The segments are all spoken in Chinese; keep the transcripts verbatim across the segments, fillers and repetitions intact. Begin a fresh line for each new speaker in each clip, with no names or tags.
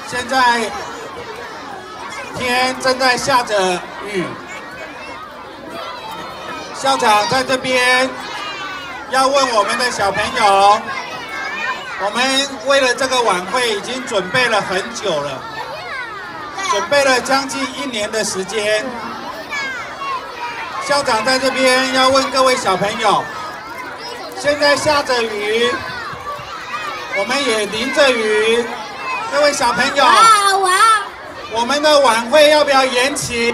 现在天正在下着雨，校长在这边要问我们的小朋友，我们为了这个晚会已经准备了很久了，准备了将近一年的时间。校长在这边要问各位小朋友，现在下着雨，我们也淋着雨，各位小朋友，
哇哇！
我们的晚会要不要延期？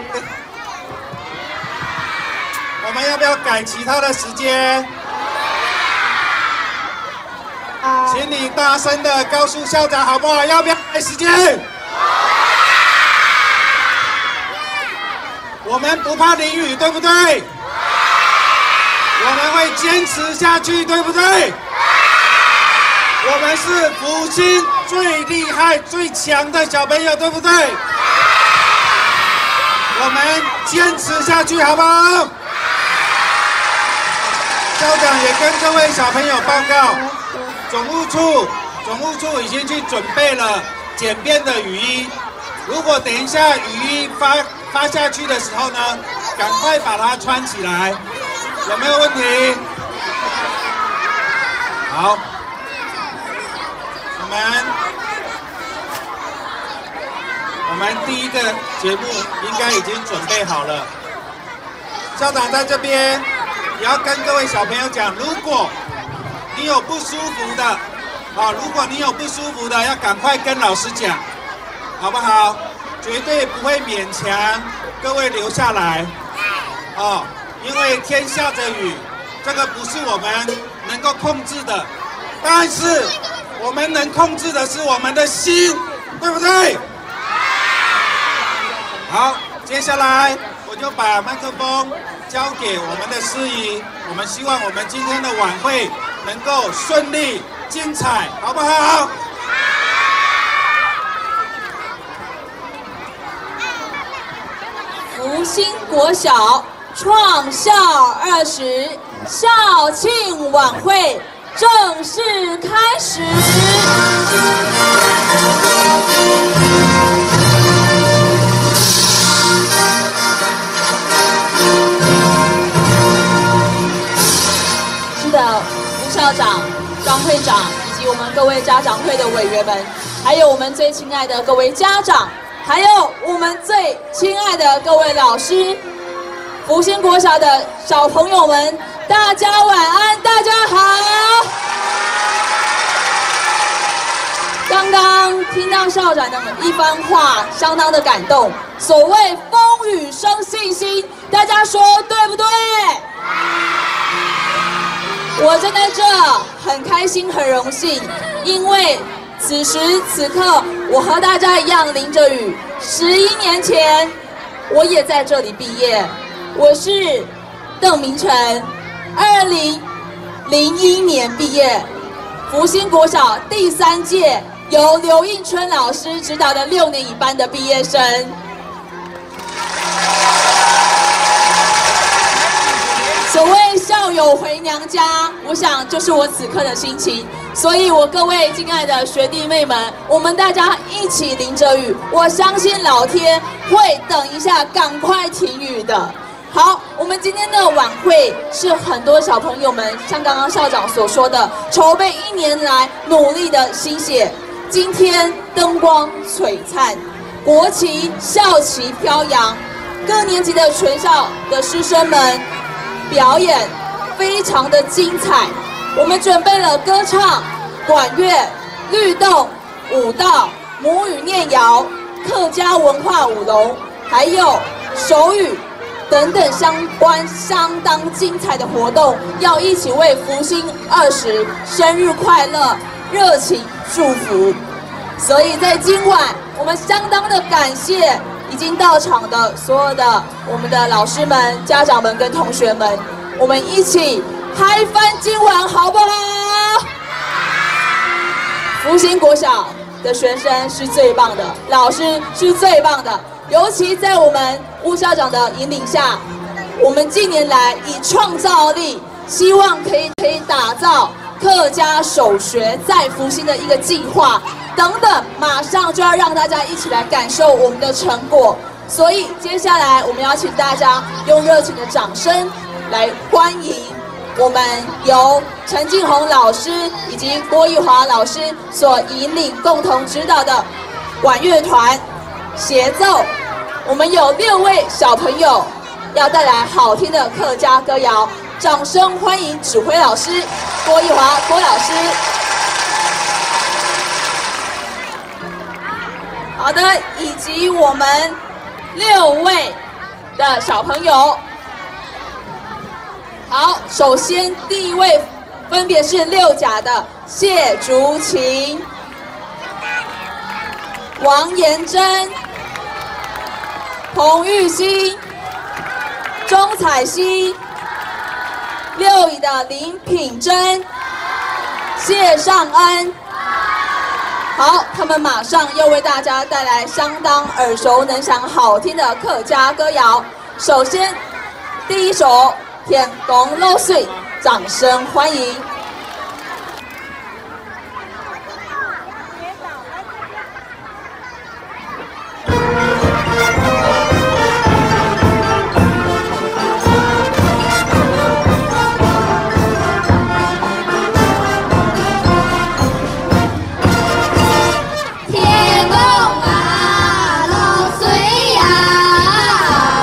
我们要不要改其他的时间？请你大声的告诉校长好不好？要不要改时间？我们不怕淋雨，对不对？我们会坚持下去，对不对？我们是福星最厉害、最强的小朋友，对不对？我们坚持下去，好不好？校长也跟各位小朋友报告，总务处总务处已经去准备了简便的雨衣。如果等一下雨衣发发下去的时候呢，赶快把它穿起来，有没有问题？好。我们我们第一个节目应该已经准备好了。校长在这边也要跟各位小朋友讲，如果你有不舒服的，啊，如果你有不舒服的，要赶快跟老师讲，好不好？绝对不会勉强各位留下来，哦，因为天下着雨，这个不是我们能够控制的，但是我们能控制的是我们的心，对不对？好，接下来我就把麦克风交给我们的司仪，我们希望我们今天的晚会能够顺利精彩，好不好？
福星国小创校二十校庆晚会正式开始。是的，吴校长、张会长以及我们各位家长会的委员们，还有我们最亲爱的各位家长，还有我们最亲爱的各位老师，福星国小的小朋友们，大家晚安，大家好。刚刚听到校长的一番话，相当的感动。所谓风雨生信心，大家说对不对？我站在这很开心，很荣幸，因为此时此刻，我和大家一样淋着雨。十一年前，我也在这里毕业。我是邓明成，二零零一年毕业，福星国小第三届由刘应春老师指导的六年乙班的毕业生。所谓校友回娘家，我想就是我此刻的心情。所以我各位敬爱的学弟妹们，我们大家一起淋着雨，我相信老天会等一下赶快停雨的。好，我们今天的晚会是很多小朋友们像刚刚校长所说的，筹备一年来努力的心血。今天灯光璀璨，国旗校旗飘扬，各年级的全校的师生们表演非常的精彩。我们准备了歌唱、管乐、律动、舞蹈、母语念谣、客家文化舞龙，还有手语等等相关相当精彩的活动，要一起为福星二十生日快乐热情祝福。所以在今晚，我们相当的感谢已经到场的所有的我们的老师们、家长们跟同学们，我们一起嗨翻今晚好不好？福星国小的学生是最棒的，老师是最棒的，尤其在我们吴校长的引领下，我们近年来以创造力，希望可以可以打造客家首学在福星的一个计划， 等等，马上就要让大家一起来感受我们的成果。所以接下来我们要请大家用热情的掌声来欢迎我们由陈静红老师以及郭奕华老师所引领、共同指导的管乐团协奏。我们有六位小朋友要带来好听的客家歌谣，掌声欢迎指挥老师郭奕华郭老师。好的，以及我们六位的小朋友。好，首先第一位分别是六甲的谢竹琴、王延珍、彭玉欣、钟彩希，六乙的林品珍、谢尚恩。好，他们马上又为大家带来相当耳熟能详、好听的客家歌谣。首先，第一首《天公落水》，掌声欢迎。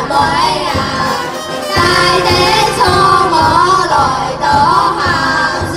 大地从我来到下。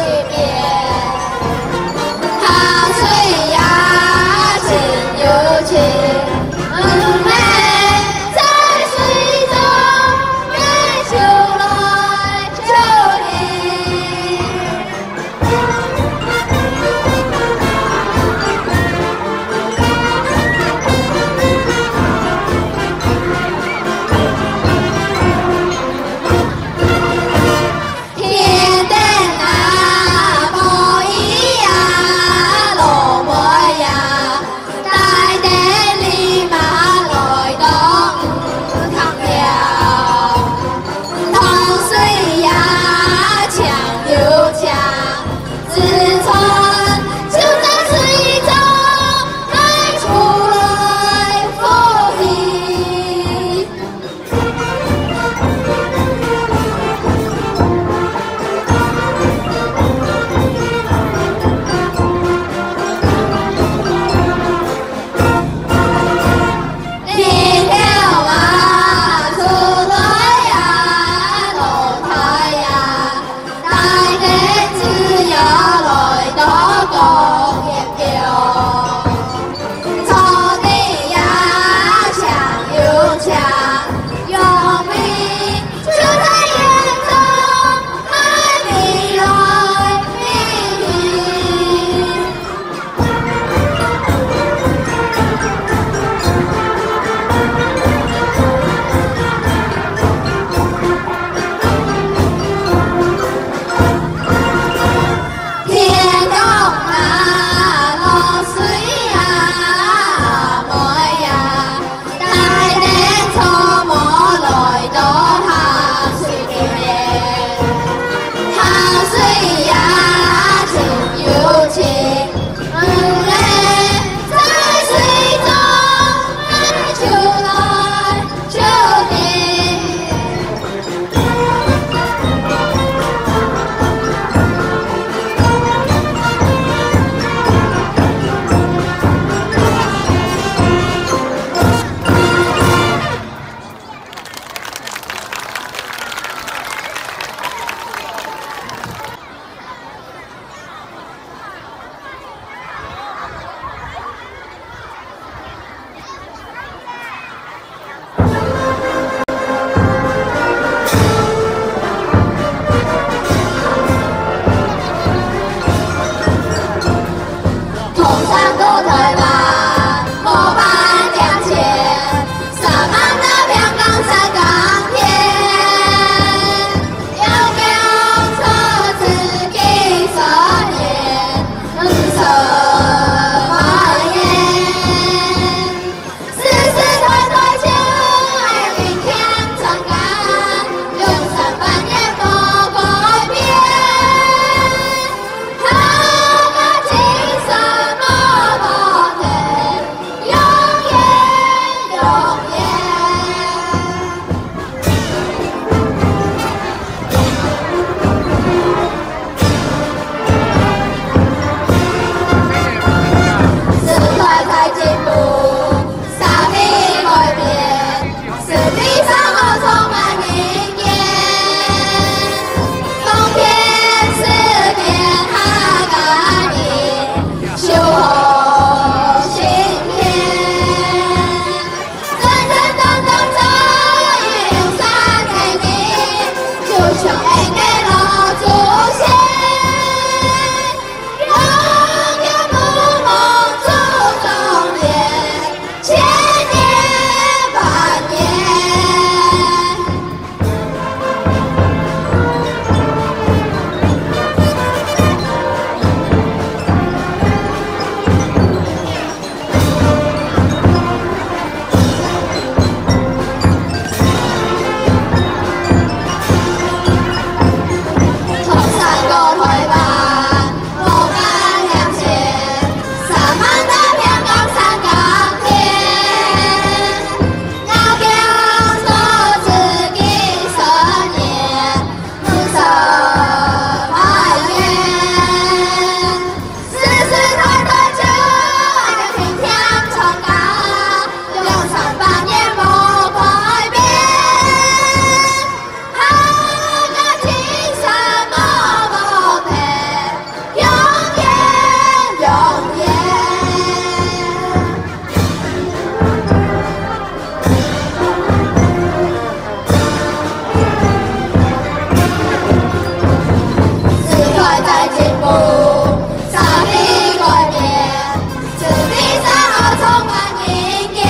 快在进步，上帝改变，是比赛而充满阴天，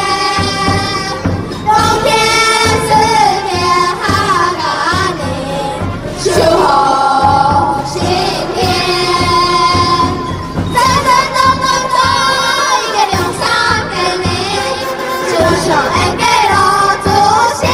冬天四天哈嘎尼，秋后新天，在奋斗当中一个良善给你，就像恩给了祖先。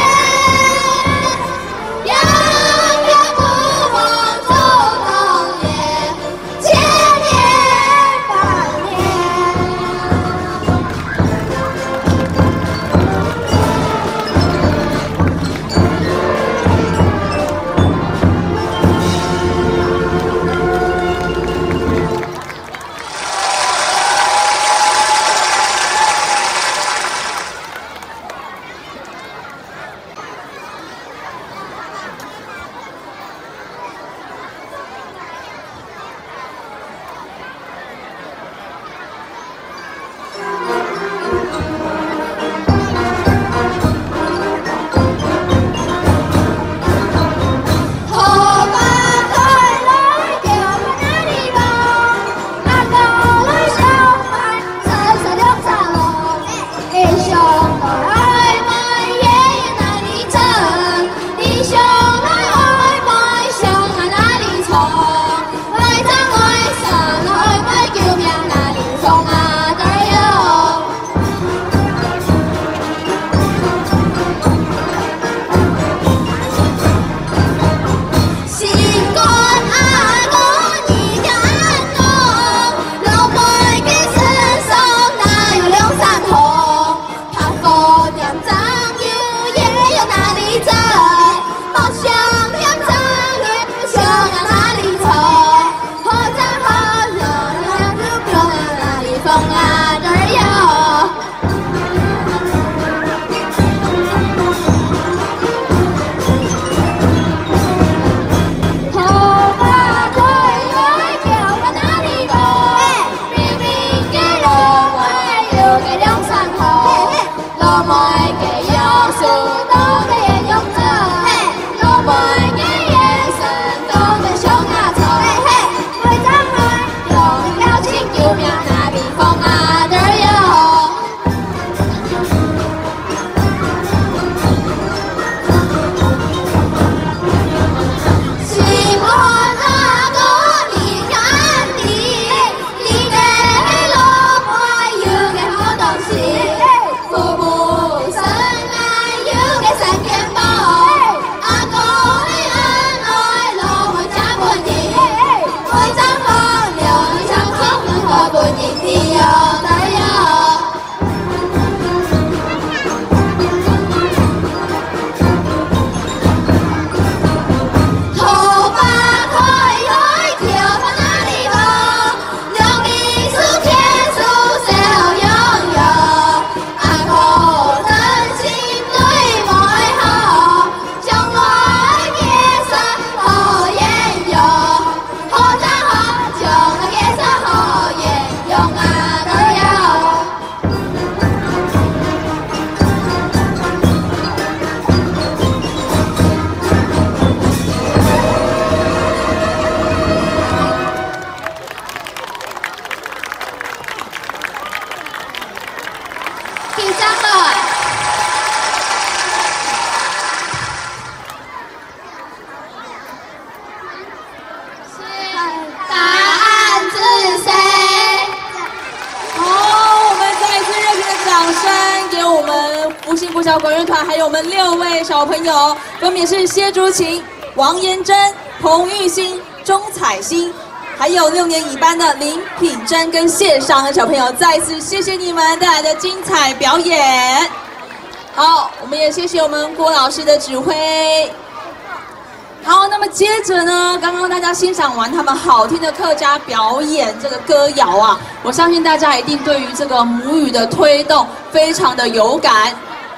国小管乐团，还有我们六位小朋友，分别是谢竹琴、王妍珍、彭玉欣、钟彩欣，还有六年乙班的林品珍跟谢尚的小朋友，再次谢谢你们带来的精彩表演。好，我们也谢谢我们郭老师的指挥。好，那么接着呢，刚刚大家欣赏完他们好听的客家表演这个歌谣啊，我相信大家一定对于这个母语的推动非常的有感。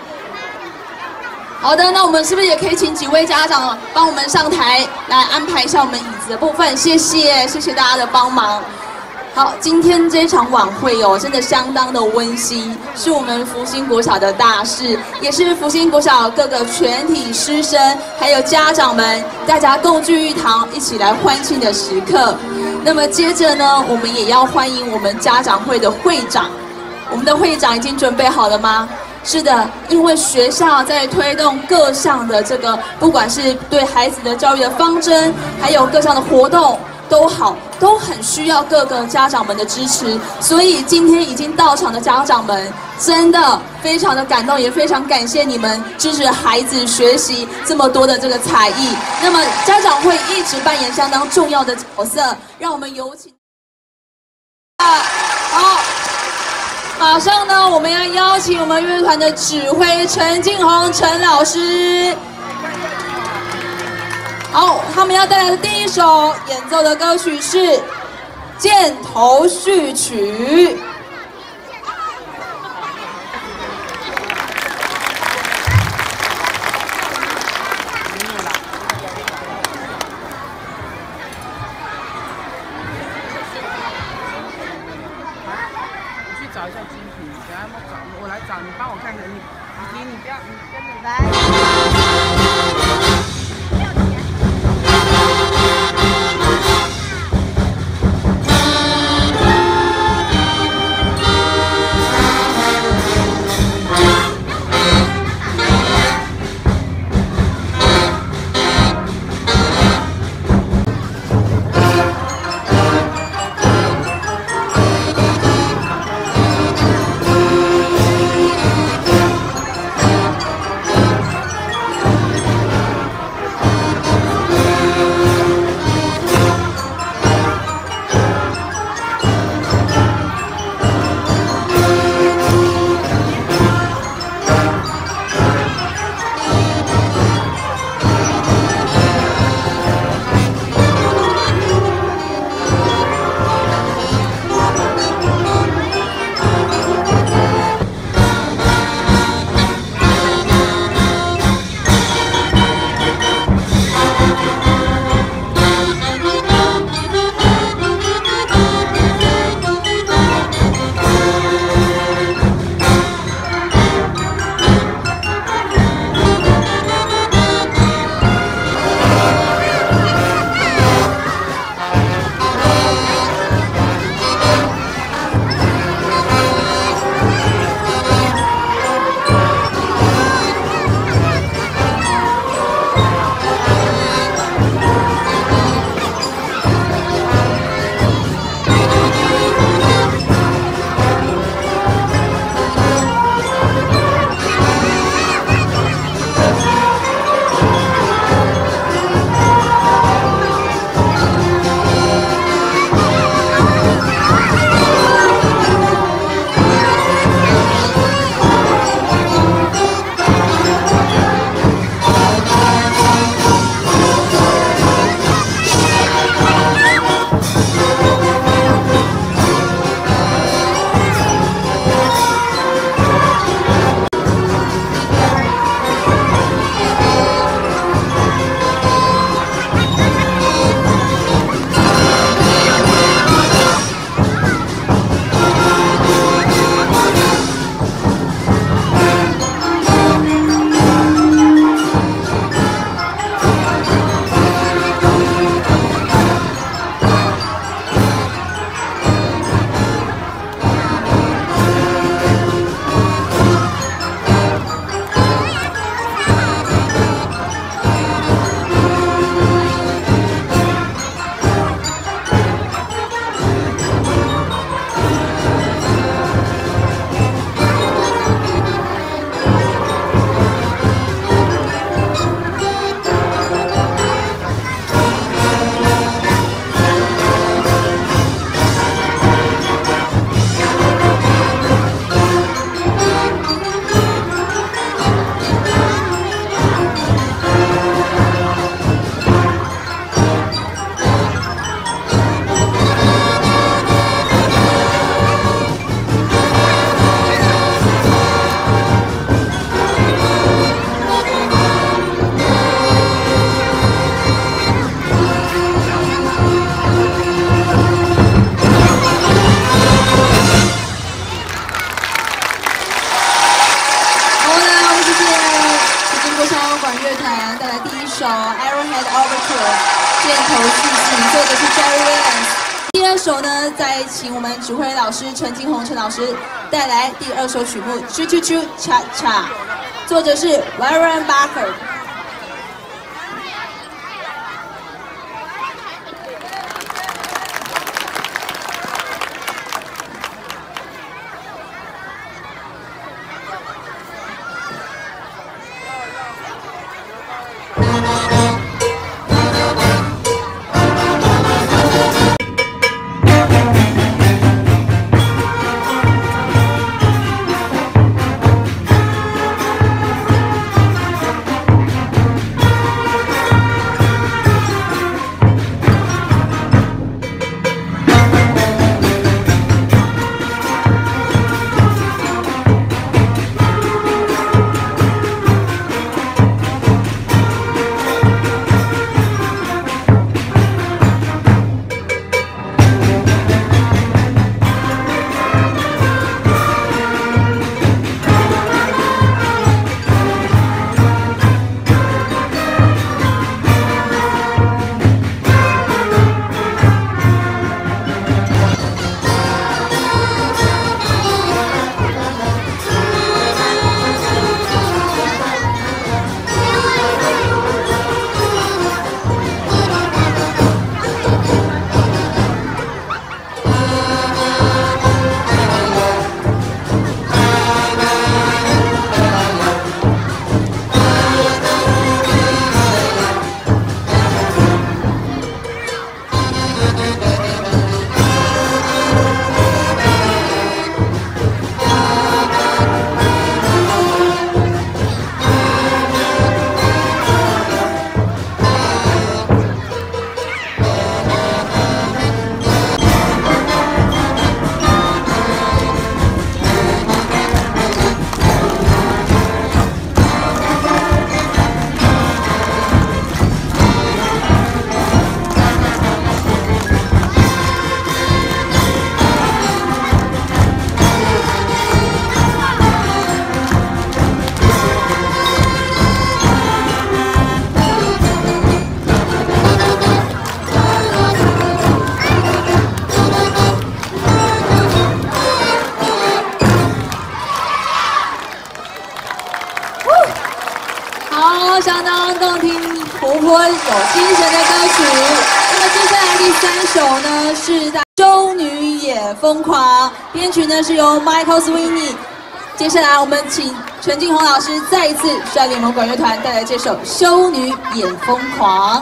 好的，那我们是不是也可以请几位家长帮我们上台来安排一下我们椅子的部分？谢谢，谢谢大家的帮忙。 好，今天这场晚会哦，真的相当的温馨，是我们福星国小的大事，也是福星国小各个全体师生还有家长们，大家共聚一堂，一起来欢庆的时刻。那么接着呢，我们也要欢迎我们家长会的会长。我们的会长已经准备好了吗？是的，因为学校在推动各项的这个，不管是对孩子的教育的方针，还有各项的活动。都好，都很需要各个家长们的支持，所以今天已经到场的家长们，真的非常的感动，也非常感谢你们支持孩子学习这么多的这个才艺。那么家长会一直扮演相当重要的角色，让我们有请。好，马上呢，我们要邀请我们乐团的指挥陈静宏陈老师。好，他们要带来的第一首演奏的歌曲是《箭头序曲》。
你去找一下精品，等下找我来找你，帮我看看你，你你不要，你跟着来。
续集，做的是 Jerry Williams。第二首呢，再请我们指挥老师陈金红陈老师带来第二首曲目《Choo Choo Choo Cha Cha》，作者是 Warren Barker。 相当动听、活泼、有精神的歌曲。那么接下来第三首呢是《修女也疯狂》，编曲呢是由 Michael Sweeney。接下来我们请陈金红老师再一次率领我们管乐团带来这首《修女也疯狂》。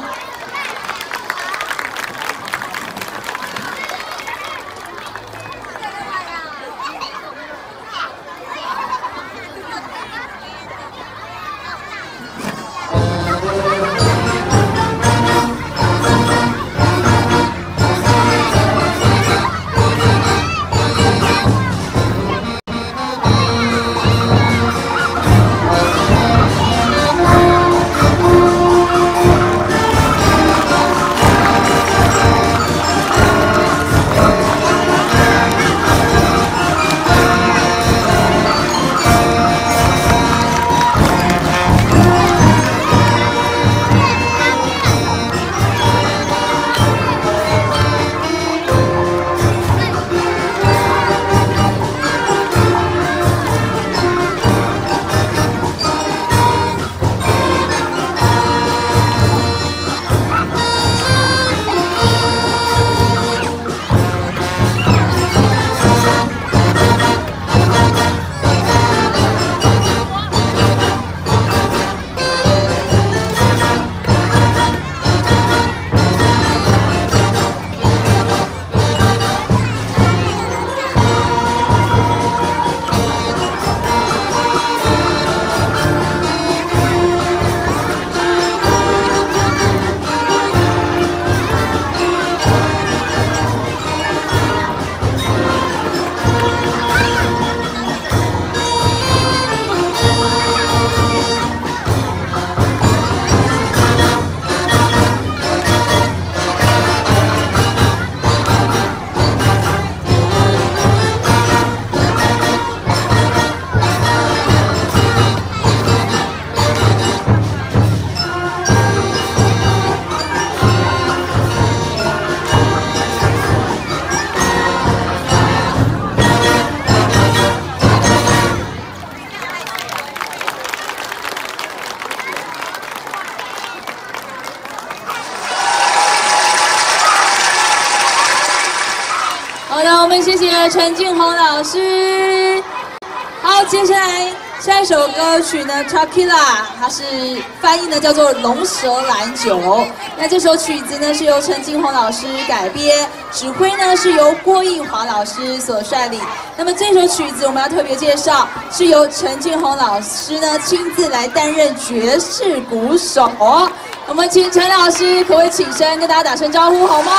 的，我们谢谢陈静宏老师。好，接下来下一首歌曲呢 ，Tequila， 它是翻译呢叫做《龙舌兰酒》。那这首曲子呢是由陈静宏老师改编，指挥呢是由郭奕华老师所率领。那么这首曲子我们要特别介绍，是由陈静宏老师呢亲自来担任爵士鼓手。我们请陈老师可不可以起身跟大家打声招呼好吗？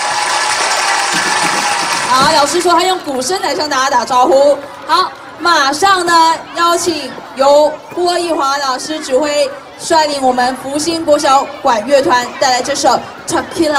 好，老师说他用鼓声来向大家打招呼。好。马上呢，邀请由郭奕华老师指挥率领我们福星国小管乐团带来这首《Tequila》。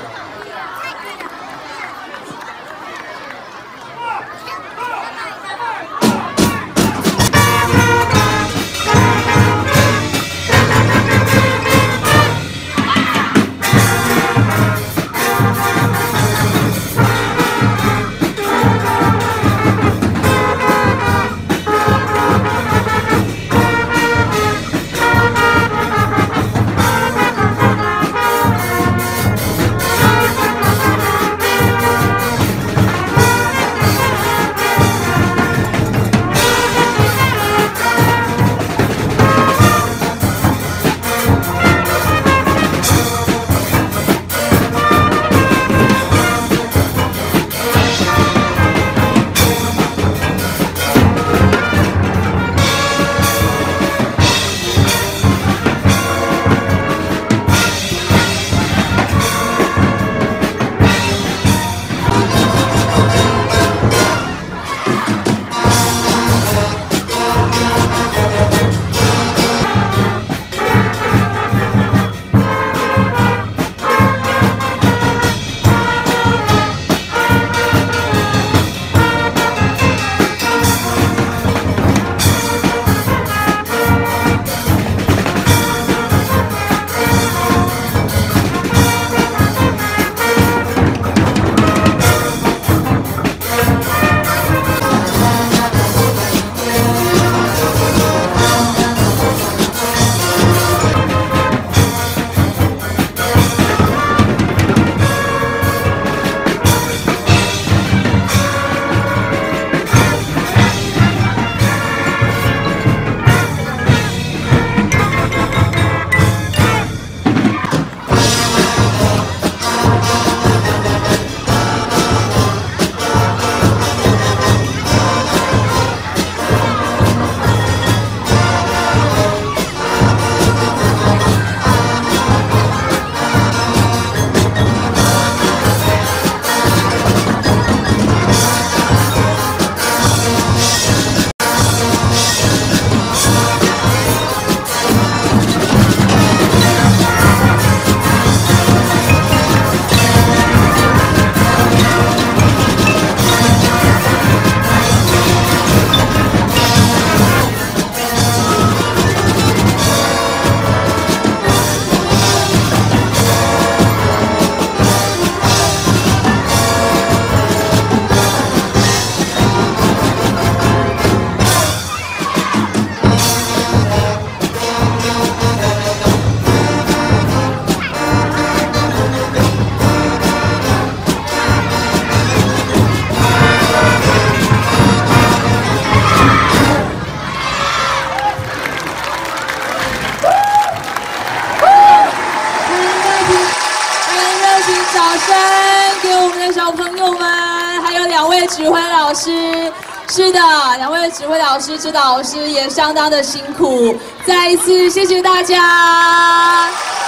指挥老师，是的，两位指挥老师、指导老师也相当的辛苦，再一次谢谢大家。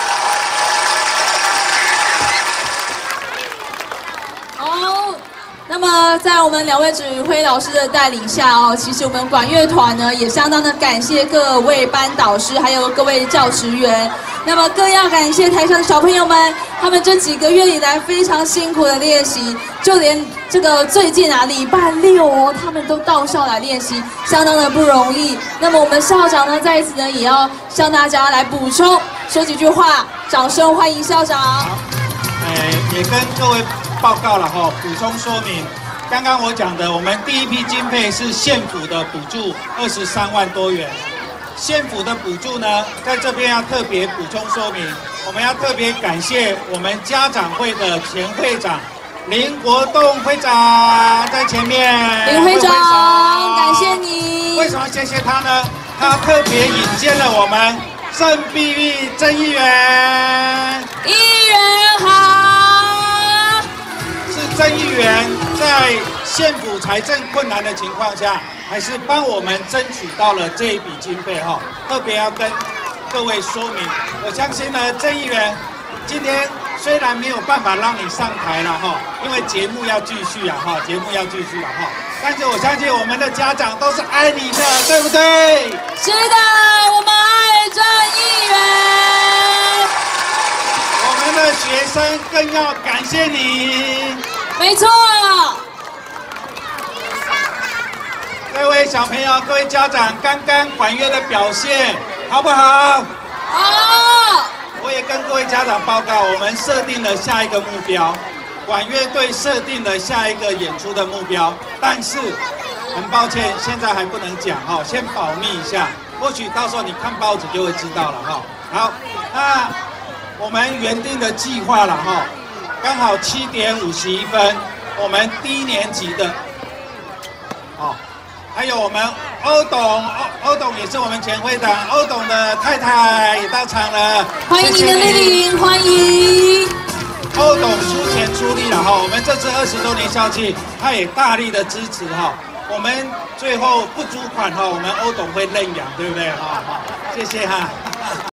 好，那么在我们两位指挥老师的带领下哦，其实我们管乐团呢也相当的感谢各位班导师，还有各位教职员。那么更要感谢台上的小朋友们，他们这几个月以来非常辛苦的练习，就连这个最近啊礼拜六哦，他们都到校来练习，相当的不容易。那么我们校长呢，在此呢也要向大家来补充说几句话，掌声欢迎校长。好，
哎，也跟各位报告了哈，补充说明。刚刚我讲的，我们第一批经费是县府的补助二十三万多元。县府的补助呢，在这边要特别补充说明，我们要特别感谢我们家长会的前会长林国栋会长在前面。
林会长，感谢你。
为什么谢谢他呢？他特别引荐了我们郑碧玉郑议员。
议员好。
是郑议员在县府财政困难的情况下，还是帮我们争取到了这一笔经费哈。特别要跟各位说明，我相信呢，郑议员今天虽然没有办法让你上台了哈，因为节目要继续啊哈，节目要继续啊哈。但是我相信我们的家长都是爱你的，对不对？
是的，我们爱郑议员。
我们的学生更要感谢你。
没错。
各位小朋友、各位家长，刚刚管乐的表现好不好？
好。
我也跟各位家长报告，我们设定了下一个目标，管乐队设定了下一个演出的目标，但是很抱歉，现在还不能讲哈，先保密一下，或许到时候你看报纸就会知道了哈。好，那我们原定的计划了哈，刚好七点五十一分，我们低年级的，哦。还有我们欧董，欧欧董也是我们前会长，欧董的太太也到场了，
欢迎你的莅临，欢迎。
欧董出钱出力了哈，我们这次二十周年校庆，他也大力的支持哈，我们最后不足款哈，我们欧董会认养，对不对哈？好，谢谢哈。